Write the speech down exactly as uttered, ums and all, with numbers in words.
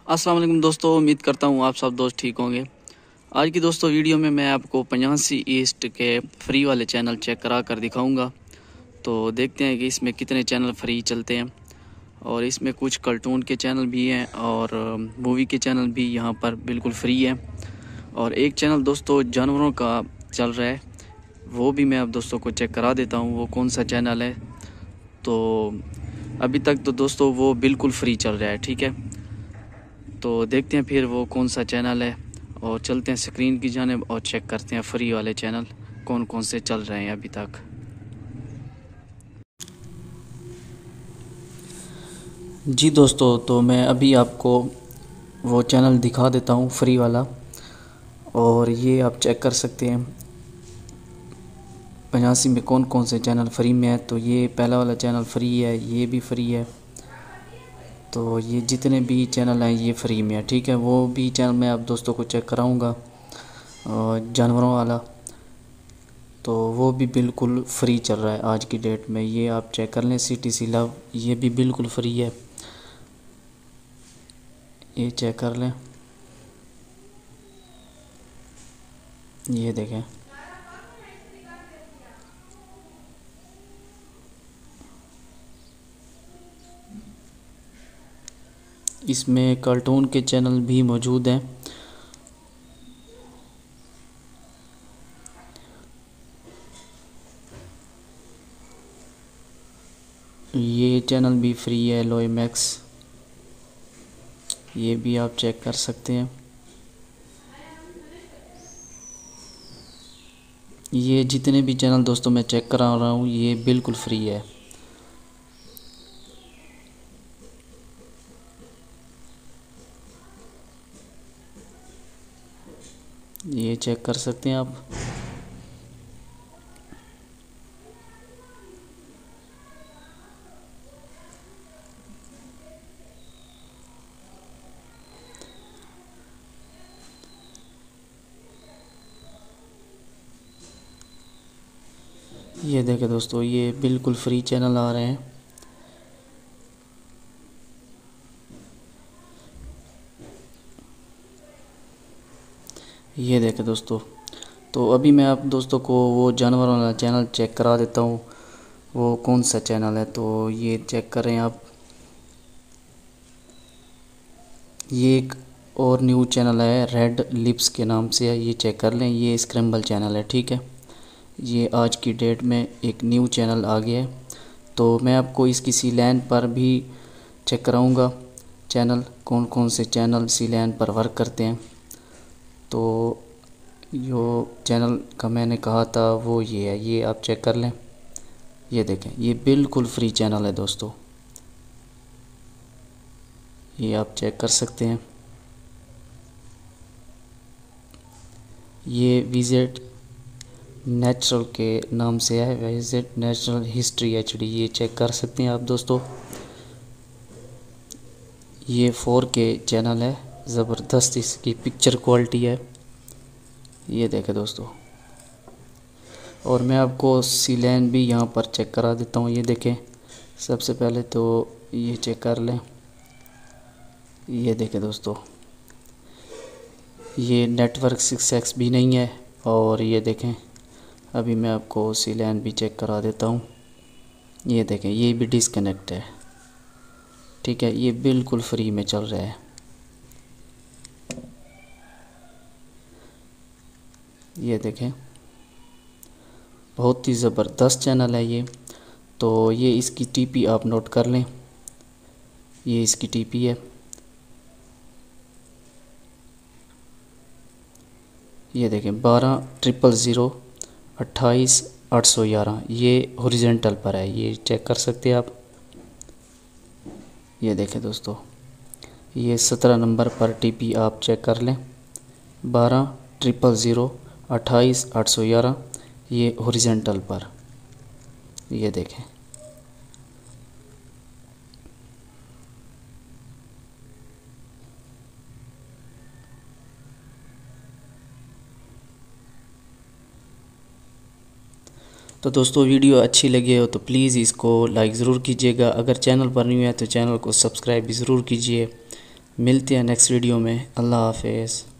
अस्सलाम वालेकुम दोस्तों, उम्मीद करता हूँ आप सब दोस्त ठीक होंगे। आज की दोस्तों वीडियो में मैं आपको पंजासी ईस्ट के फ्री वाले चैनल चेक करा कर दिखाऊंगा। तो देखते हैं कि इसमें कितने चैनल फ्री चलते हैं। और इसमें कुछ कार्टून के चैनल भी हैं और मूवी के चैनल भी यहाँ पर बिल्कुल फ्री है। और एक चैनल दोस्तों जानवरों का चल रहा है, वो भी मैं आप दोस्तों को चेक करा देता हूँ वो कौन सा चैनल है। तो अभी तक तो दोस्तों वो बिल्कुल फ्री चल रहा है, ठीक है। तो देखते हैं फिर वो कौन सा चैनल है और चलते हैं स्क्रीन की जानिब और चेक करते हैं फ्री वाले चैनल कौन कौन से चल रहे हैं अभी तक। जी दोस्तों, तो मैं अभी आपको वो चैनल दिखा देता हूँ फ्री वाला, और ये आप चेक कर सकते हैं पचासी में कौन कौन से चैनल फ्री में है। तो ये पहला वाला चैनल फ्री है, ये भी फ्री है। तो ये जितने भी चैनल हैं ये फ्री में है, ठीक है। वो भी चैनल मैं आप दोस्तों को चेक कराऊंगा जानवरों वाला, तो वो भी बिल्कुल फ्री चल रहा है आज की डेट में। ये आप चेक कर लें, सिटी सी लव, ये भी बिल्कुल फ्री है, ये चेक कर लें। ये देखें, इसमें कार्टून के चैनल भी मौजूद हैं। ये चैनल भी फ्री है, लोई मैक्स, ये भी आप चेक कर सकते हैं। ये जितने भी चैनल दोस्तों मैं चेक करा रहा हूँ ये बिल्कुल फ्री है। ये चेक कर सकते हैं आप। ये देखें दोस्तों, ये बिल्कुल फ्री चैनल आ रहे हैं। ये देखें दोस्तों, तो अभी मैं आप दोस्तों को वो जानवर वाला चैनल चेक करा देता हूँ वो कौन सा चैनल है। तो ये चेक करें आप, ये एक और न्यू चैनल है रेड लिप्स के नाम से है, ये चेक कर लें। ये स्क्रैम्बल चैनल है, ठीक है। ये आज की डेट में एक न्यू चैनल आ गया है। तो मैं आपको इसकी सी लैन पर भी चेक कराऊंगा चैनल, कौन कौन से चैनल सी लैन पर वर्क करते हैं। तो जो चैनल का मैंने कहा था वो ये है, ये आप चेक कर लें। ये देखें, ये बिल्कुल फ्री चैनल है दोस्तों, ये आप चेक कर सकते हैं। ये विजिट नेचुरल के नाम से है, विजिट नेचुरल हिस्ट्री एचडी, ये चेक कर सकते हैं आप दोस्तों। ये फोर के चैनल है, ज़बरदस्त इसकी पिक्चर क्वालिटी है, ये देखें दोस्तों। और मैं आपको सी लैन भी यहाँ पर चेक करा देता हूँ। ये देखें, सबसे पहले तो ये चेक कर लें। ये देखें दोस्तों, ये नेटवर्क सिक्स एक्स भी नहीं है। और ये देखें, अभी मैं आपको सी लैन भी चेक करा देता हूँ। ये देखें, ये भी डिसकनेक्ट है, ठीक है। ये बिल्कुल फ्री में चल रहा है। ये देखें, बहुत ही ज़बरदस्त चैनल है ये। तो ये इसकी टीपी आप नोट कर लें, ये इसकी टीपी है। ये देखें, बारह ट्रिपल ज़ीरो अट्ठाईस आठ सौ ग्यारह, ये हॉरिजॉन्टल पर है, ये चेक कर सकते हैं आप। ये देखें दोस्तों, ये सत्रह नंबर पर टीपी आप चेक कर लें, बारह ट्रिपल ज़ीरो अट्ठाईस आठ सौ ग्यारह, ये हॉरिजॉन्टल पर। ये देखें, तो दोस्तों वीडियो अच्छी लगी हो तो प्लीज़ इसको लाइक ज़रूर कीजिएगा। अगर चैनल पर नहीं है तो चैनल को सब्सक्राइब भी ज़रूर कीजिए। मिलते हैं नेक्स्ट वीडियो में। अल्लाह हाफिज़।